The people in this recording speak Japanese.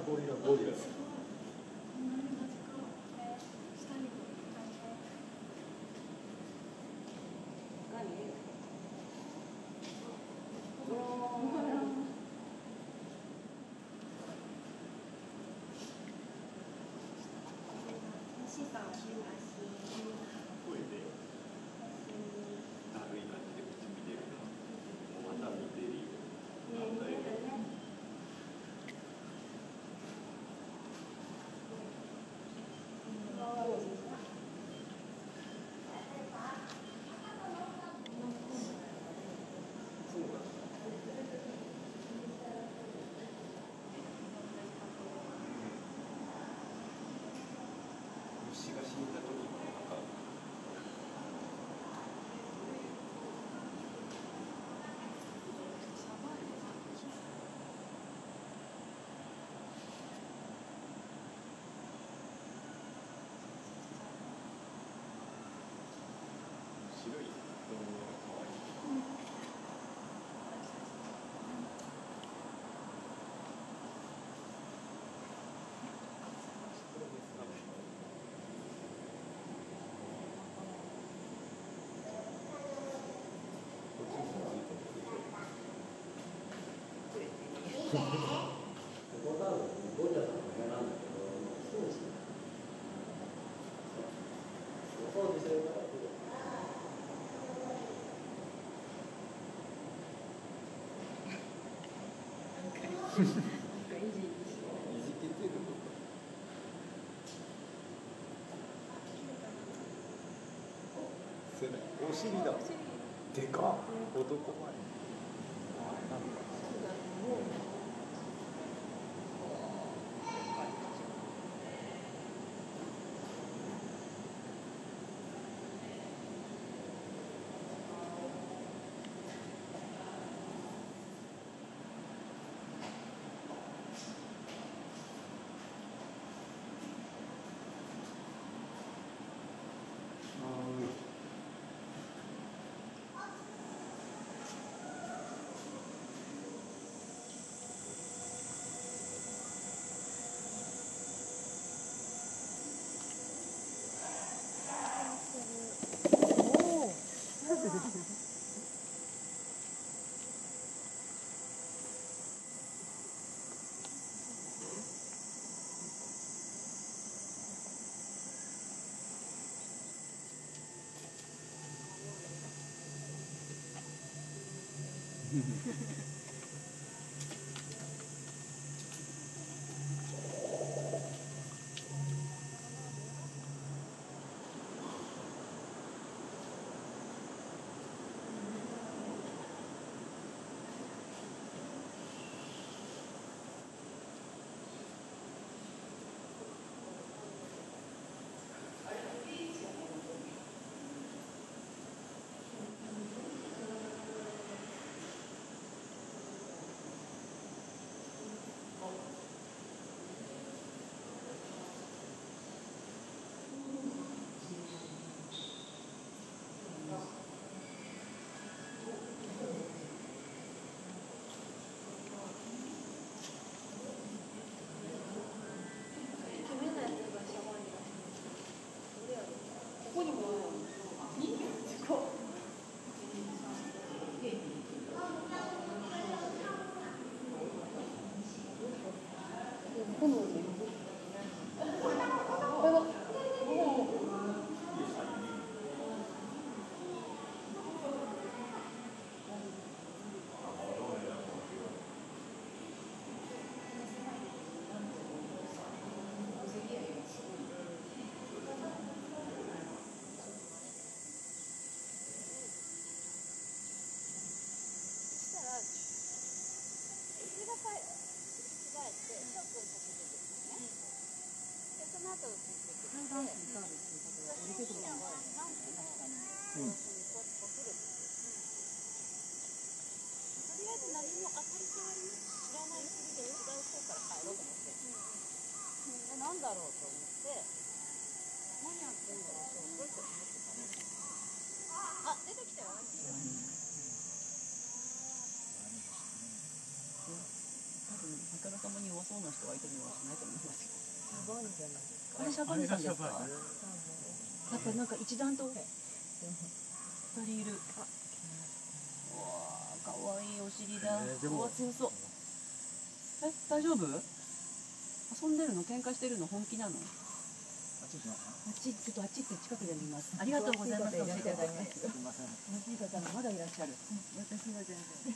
ゴリラゴリラ。ここ多分ゴリラさんの部屋なんだけど、そうですね。お掃除してるから。いじけてるのか。お尻だ。でかっ。男前。 なんだろうと思って、何やってんだろうと思って思ってたの。あ、出てきたよ。 あからさまに弱そうな人相手にはしないと思いますよ。 すごいんじゃないですか。 あれシャバニさんですか？やっぱなんか一段と二人いる。うわー、かわいいお尻だ。うわ、強そう。大丈夫？遊んでるの？喧嘩してるの？本気なの？ちょっとあっち行って近くで見ます。ありがとうございます。教えていただいて。すみません。詳しい方がまだいらっしゃる。私は全然。